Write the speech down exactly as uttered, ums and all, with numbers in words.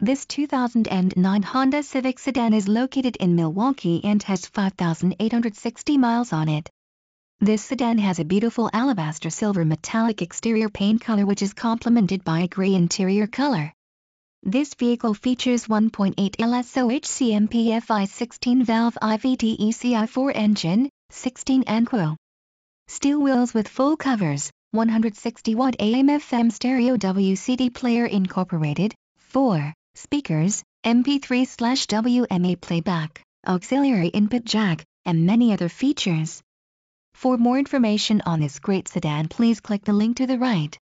This two thousand nine Honda Civic sedan is located in Milwaukee and has five thousand eight hundred sixty miles on it. This sedan has a beautiful alabaster silver metallic exterior paint color which is complemented by a gray interior color. This vehicle features one point eight L S O H C M P F I sixteen valve I V T E C I four engine, sixteen N C U. Steel wheels with full covers, one hundred sixty watt A M F M stereo W C D player incorporated, four speakers, M P three slash W M A playback, auxiliary input jack, and many other features. For more information on this great sedan, please click the link to the right.